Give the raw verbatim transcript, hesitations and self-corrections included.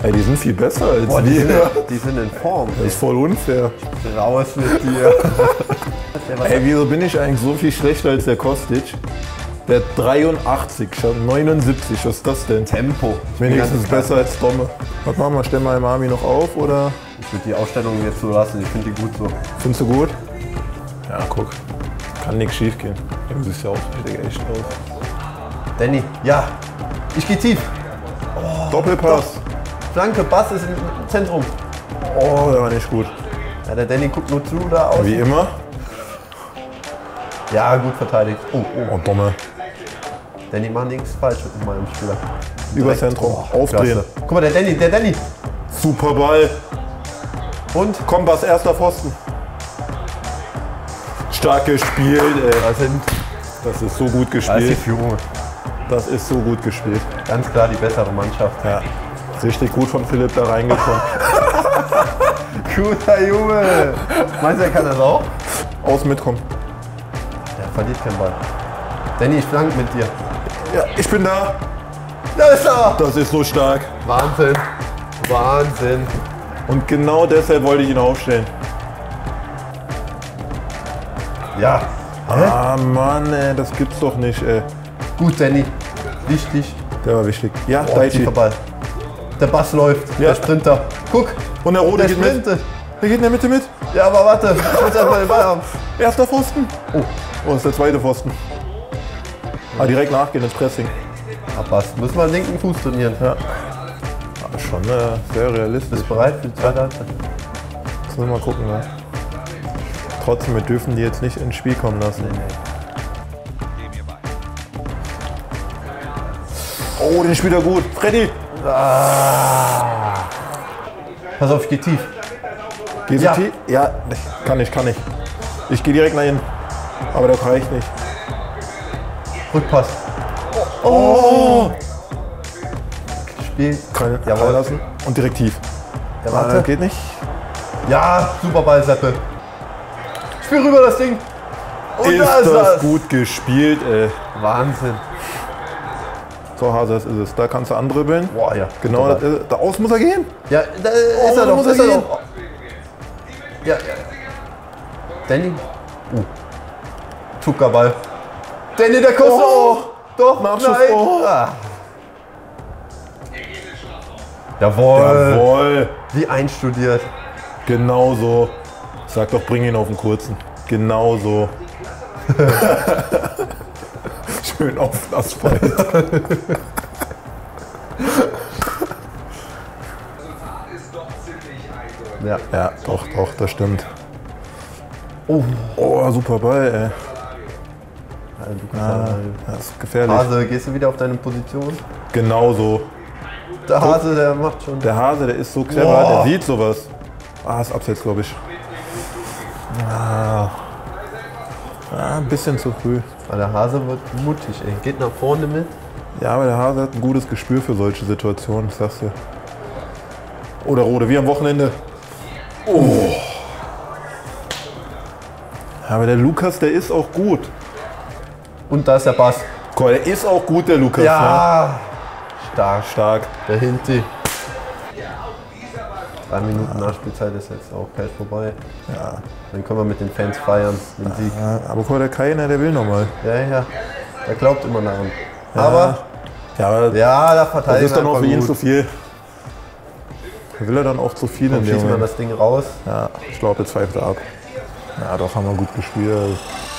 Ey, die sind viel besser als Boah, die, wir. sind, die sind in Form. Das ist voll unfair. Raus mit dir. Ey, wieso bin ich eigentlich so viel schlechter als der Kostic? Der hat dreiundachtzig, ich hab neunundsiebzig, was ist das denn? Tempo. Wenigstens besser als Domme. Was machen wir, stellen wir im Army noch auf, oder? Ich würde die Ausstellung jetzt so lassen, ich finde die gut so. Findest du gut? Ja, guck. Kann nichts schief gehen. Du siehst ja auch richtig echt aus. Danny, ja. Ich gehe tief. Oh, Doppelpass. Flanke, Bass ist im Zentrum. Oh, der war nicht gut. Ja, der Danny guckt nur zu da aus. Wie immer. Ja, gut verteidigt. Oh, oh. Oh, Domme. Danny macht nichts falsch mit meinem Spieler. Über Zentrum. Oh, aufdrehen. Klasse. Guck mal, der Danny, der Danny. Super Ball. Und? Kompass, erster Pfosten. Stark gespielt, ey. Das, sind, das ist so gut das ist die gespielt. Führung. Das ist so gut gespielt. Ganz klar die bessere Mannschaft. Ja. Richtig gut von Philipp da reingekommen. Guter Junge. Meinst du, er kann das auch? Aus mitkommen. Der verliert keinen Ball. Danny, ich flank mit dir. Ja, ich bin da. Da ist er. Das ist so stark. Wahnsinn. Wahnsinn. Und genau deshalb wollte ich ihn aufstellen. Ja. Ah Mann, ey, das gibt's doch nicht, ey. Gut, Danny. Wichtig. Der war wichtig. Ja, Oh, Daichi. tiefer Ball. Der Bass läuft. Ja. Der Sprinter. Guck. Und der Rote Der geht mit. sprintet. Der geht in der Mitte mit. Ja, aber warte. Ich muss erstmal den Ball haben. Erster Pfosten. Oh, oh, das ist der zweite Pfosten. Ah, direkt nachgehen ins Pressing. Ah, Bass. Müssen wir den linken Fuß trainieren. Ja. Ah, schon äh, sehr realistisch. Bist du bereit für die zweite Halbzeit? Müssen wir mal gucken, ne? Trotzdem, wir dürfen die jetzt nicht ins Spiel kommen lassen. Oh, den spielt er gut. Freddy! Ah. Pass auf, ich geh tief. Gehst Ja. du tief? Ja, kann ich, kann ich. Ich gehe direkt nach innen. Aber das reicht nicht. Rückpass. Oh! Spiel. Keine Jawohl. lassen. Und direkt tief. Ja, Ah, warte. geht nicht. Ja, super Ball, Seppe. Spiel rüber das Ding. Und ist da ist das das. gut gespielt, ey. Wahnsinn. So, Hase, das ist es. Da kannst du andribbeln. Boah, ja. Genau, Super. das ist, da aus muss er gehen. Ja, da ist Oh, er da doch. muss Ist er er gehen. doch. Ja, ja. Danny. Uh. Zuckerball. Danny, der kostet Oh. auch. Doch, Nachschuss. nein. Oh. Ah. Jawohl. Jawohl. Wie einstudiert. Genau so. Sag doch, bring ihn auf den kurzen. Genau so. Schön auf den Asphalt. Ja. Ja, doch, doch, das stimmt. Oh. Oh, super Ball, ey. Ja, Ah, das ist gefährlich. Hase, gehst du wieder auf deine Position? Genau so. Der Hase, der macht schon. Der Hase, der ist so clever, Boah. der sieht sowas. Ah, ist abseits, glaube ich. Ah. Ah, ein bisschen zu früh. Aber der Hase wird mutig, ey. Geht nach vorne mit. Ja, aber der Hase hat ein gutes Gespür für solche Situationen, ich sag's dir. Oder Rode, wie am Wochenende. Oh. Ja, aber der Lukas, der ist auch gut. Und da ist der Bass. Guck mal, der ist auch gut, der Lukas. Ja. Stark. Ne? Stark. Der Hinti. Drei Minuten Nachspielzeit ist jetzt auch gleich vorbei. Ja. Dann können wir mit den Fans feiern, den Sieg. Ja, aber guck mal, der Keiner, der will nochmal. Ja, ja. Der glaubt immer daran. Aber, Ja, aber ja, da das verteidigt ist dann auch einfach für ihn gut. zu viel. Da will er dann auch zu viel in Dann dem schießen wir Moment. das Ding raus. Ja, ich glaube, jetzt pfeift er ab. Ja, doch, haben wir gut gespielt.